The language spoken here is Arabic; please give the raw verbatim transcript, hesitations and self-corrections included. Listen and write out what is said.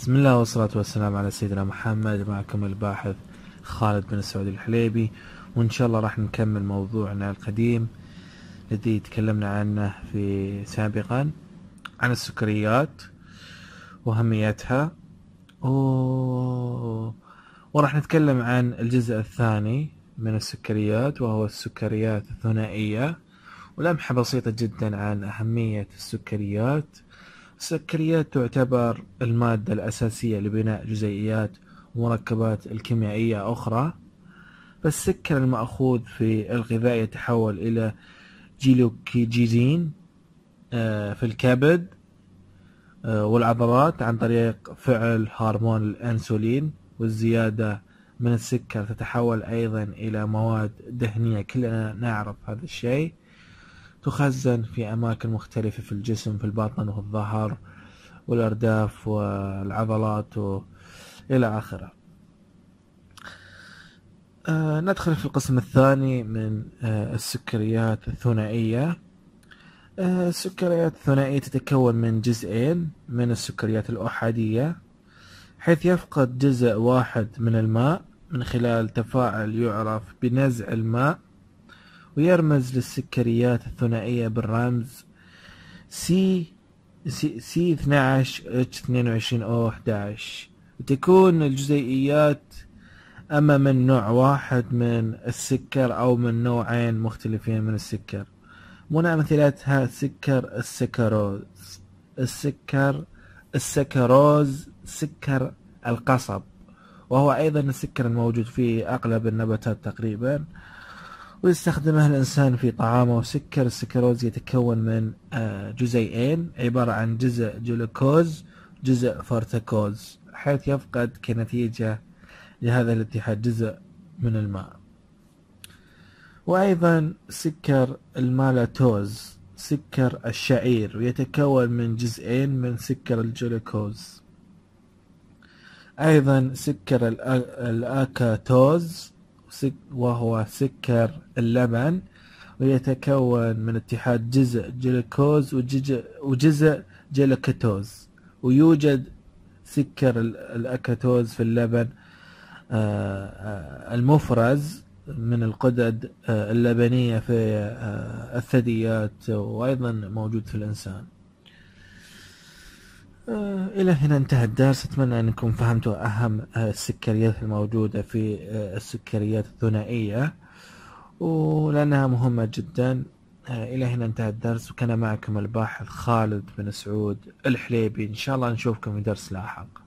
بسم الله والصلاة والسلام على سيدنا محمد. معكم الباحث خالد بن سعود الحليبي، وإن شاء الله راح نكمل موضوعنا القديم الذي تكلمنا عنه في سابقا عن السكريات وأهميتها، و... وراح نتكلم عن الجزء الثاني من السكريات وهو السكريات الثنائية، ولمحة بسيطة جدا عن أهمية السكريات. السكريات تعتبر المادة الأساسية لبناء جزيئات ومركبات الكيميائية أخرى، فالسكر المأخوذ في الغذاء يتحول إلى جلوكيجين في الكبد والعضلات عن طريق فعل هرمون الأنسولين، والزيادة من السكر تتحول أيضا إلى مواد دهنية، كلنا نعرف هذا الشيء، تخزن في أماكن مختلفة في الجسم، في البطن والظهر والأرداف والعضلات إلى آخره. آه ندخل في القسم الثاني من آه السكريات الثنائية. آه السكريات الثنائية تتكون من جزئين من السكريات الأحادية، حيث يفقد جزء واحد من الماء من خلال تفاعل يعرف بنزع الماء، ويرمز للسكريات الثنائية بالرمز سي سي اثني عشر اتش اثنين وعشرين او احد عشر. وتكون الجزيئيات اما من نوع واحد من السكر او من نوعين مختلفين من السكر. من امثلتها سكر السكروز، السكر السكروز سكر القصب، وهو ايضا السكر الموجود في اغلب النباتات تقريبا، ويستخدمه الإنسان في طعامه. وسكر السكروز يتكون من جزيئين عبارة عن جزء جلوكوز جزء فركتوز، حيث يفقد كنتيجة لهذا الاتحاد جزء من الماء. وأيضا سكر المالتوز سكر الشعير، ويتكون من جزئين من سكر الجلوكوز. أيضا سكر الأكاتوز وهو سكر اللبن، ويتكون من اتحاد جزء جلوكوز وجزء جلوكتوز. ويوجد سكر الأكاتوز في اللبن المفرز من الغدد اللبنية في الثدييات، وأيضا موجود في الإنسان. إلى هنا انتهى الدرس. أتمنى أنكم فهمتوا أهم السكريات الموجودة في السكريات الثنائية، ولأنها مهمة جدا. إلى هنا انتهى الدرس، وكان معكم الباحث خالد بن سعود الحليبي. إن شاء الله نشوفكم في درس لاحق.